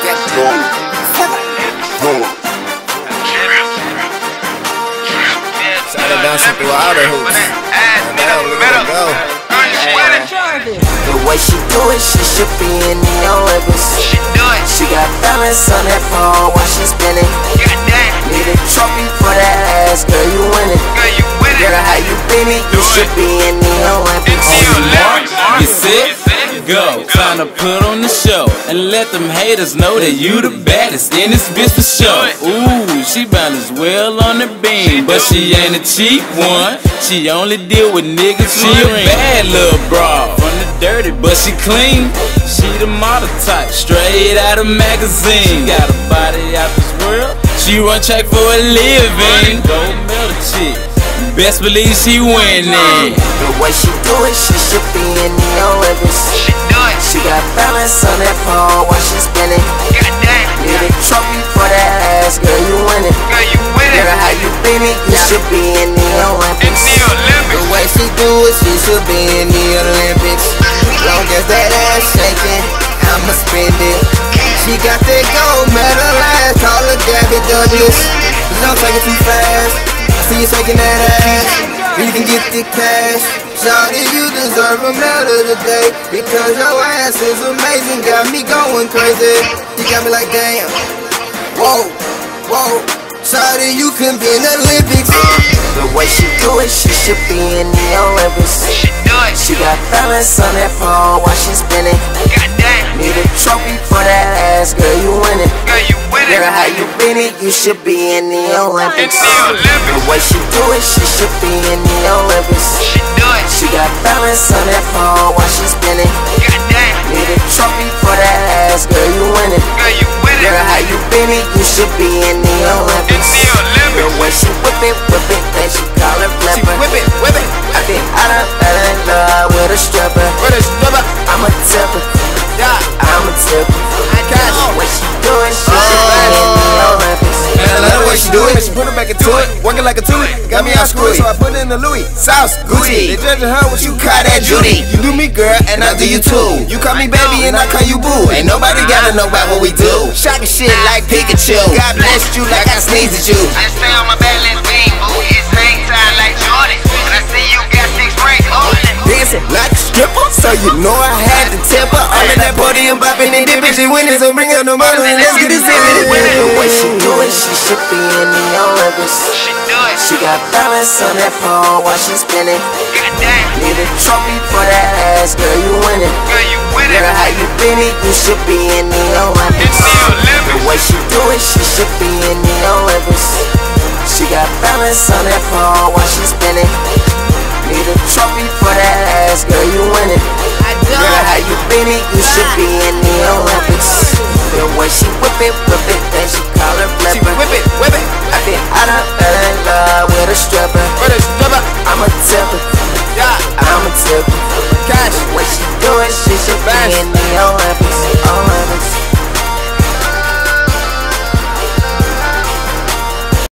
Started bouncing through all the hoops. Jarvis. The way she do it, she should be in the Olympics. She got balance on that phone while she spinning. Need a trophy for that ass, girl, you winning. Girl, how you been it? You should be in the Olympics. Get set, go. Time to put on the show and let them haters know that you the baddest in this bitch for sure. Ooh, she bound as well on the beam, but she ain't a cheap one. She only deal with niggas. She a bad little broad, from the dirty, but she clean. She the model type, straight out of magazine. Got a body out this world. She run track for a living. Gold medal chick, best believe she winning. The way she do it, she should be in the Olympics. She got balance on that phone while she spinning. Need a trophy for that ass, girl, you winning. Girl, how you been it? You should be in the Olympics. The way she do it, she should be in the Olympics. Long as that ass shaking, I'ma spend it. She got that gold medal ass, call her Gabby Douglas. Don't take it too fast. I see you shaking that ass. You can get the cash. Shawty, you deserve a medal today, because your ass is amazing. Got me going crazy. You got me like damn. Whoa, whoa. Shawty, you can be in the Olympics. The way she do it, she should be in the Olympics. She got balance on that phone while she spinning. Need a trophy for that ass, girl, you winning. Girl, how you been it? You should be in the Olympics. The way she do it, she should be in the Olympics. She got balance on that phone while she spinning. Need a trophy for that ass, girl, you winning. Girl, how you been it? You should be in the Olympics. The way she whip it, then she call her flipper. Whip it. I think I done fell in love with a stripper. I'm a tipper. I'm a tipper. What she doing, she should be in the Olympics. I love the way she do it. She put it back into it, working like a tootie. Got me all screwy, so I put it in the Louis. Sauce, Gucci. They judging her what you call that Judy. You do me, girl, and I do you too. You call me baby, and I call you boo. Ain't nobody gotta know about what we do. Shocking shit like Pikachu. God bless you like I sneezed at you. Let's stay on my bed, let's beam, boo. It's hang time like Jordan. And I see you got 6 rings holding. Dancing like a stripper, so you know I had to tip her. All in that podium, bopping and dipping. She winning, so bring her no money and let's get this in. The way she do it, she should be in the Olympics. She got balance on that phone while she spinning. Need a trophy for that ass, girl, you winning. Girl, how you been it? You should be in the Olympics. The way she do it, she should be in the Olympics. She got balance on that phone while she spinning. Need a trophy for that ass, girl, you winning. Girl, how you been it? You should be in the Olympics. The way she whip it, then she call her flipper. Whip it. I think I done fell in love with a stripper. I'm a tipper. I'm a tipper. Cash. What she doing, she should be in the Olympics.